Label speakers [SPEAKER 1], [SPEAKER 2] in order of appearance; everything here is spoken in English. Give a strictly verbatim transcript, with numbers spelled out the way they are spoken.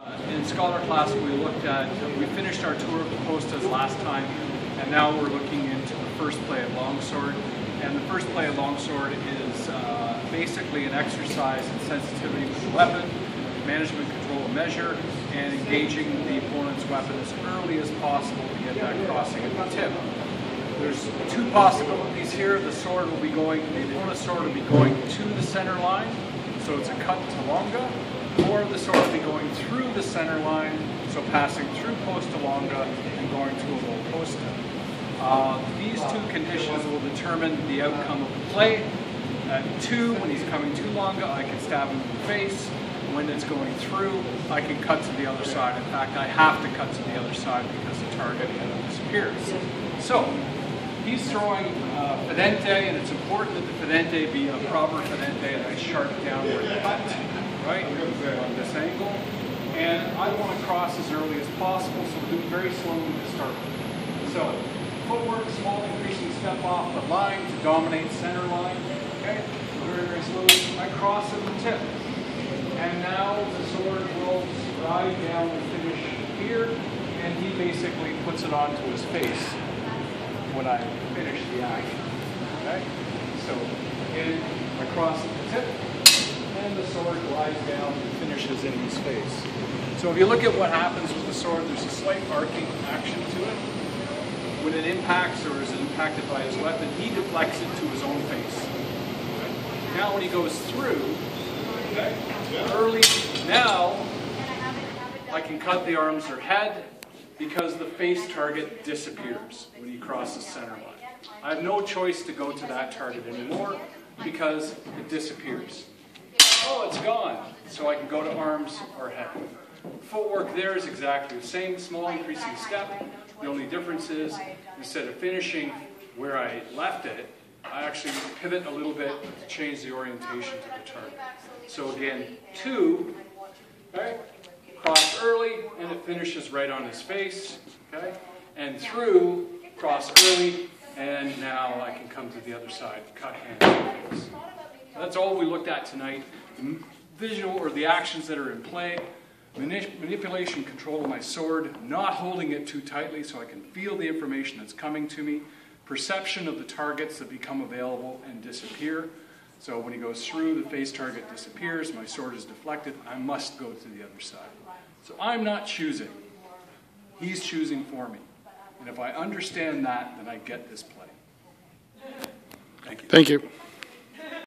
[SPEAKER 1] In Scholar class, we looked at, we finished our tour of the postas last time, and now we're looking into the first play of longsword. And the first play of longsword is uh, basically an exercise in sensitivity with the weapon, management, control, and measure, and engaging the opponent's weapon as early as possible to get that crossing at the tip. There's two possibilities here. The sword will be going, the opponent's sword will be going to the center line, so it's a cut to longa, or the sword will be going through the center line, so passing through posta longa and going to a low posta. Uh, these two conditions will determine the outcome of the play. At two, when he's coming to longa, I can stab him in the face. When it's going through, I can cut to the other side. In fact, I have to cut to the other side because the target disappears. So, he's throwing uh, fidente, and it's important that the fidente be a proper fidente, a nice sharp downward cut, right, on this angle. And I want to cross as early as possible, so we'll do it very slowly to start with. So, footwork, small increasing step off the line to dominate center line. Okay, very, very slowly. I cross at the tip. And now the sword will ride down and finish here, and he basically puts it onto his face when I finish the action. Okay? So again, I cross at the tip, and the sword glides down and finishes in his face. So if you look at what happens with the sword, there's a slight arcing action to it. When it impacts or is impacted by his weapon, he deflects it to his own face. Okay? Now when he goes through, okay, early, now I can cut the arms or head because the face target disappears when he crosses center line. I have no choice to go to that target anymore because it disappears. Oh, it's gone. So I can go to arms or head. Footwork there is exactly the same, small increasing step. The only difference is instead of finishing where I left it, I actually pivot a little bit to change the orientation to the target. So again, two, okay, cross early, and it finishes right on his face, okay, and through, cross early, and now I can come to the other side, cut hand and face. So that's all we looked at tonight. The visual, or the actions that are in play, Manip manipulation, control of my sword, not holding it too tightly so I can feel the information that's coming to me, perception of the targets that become available and disappear. So when he goes through, the face target disappears, my sword is deflected, I must go to the other side. So I'm not choosing, he's choosing for me. And if I understand that, then I get this play. Thank you.
[SPEAKER 2] Thank you.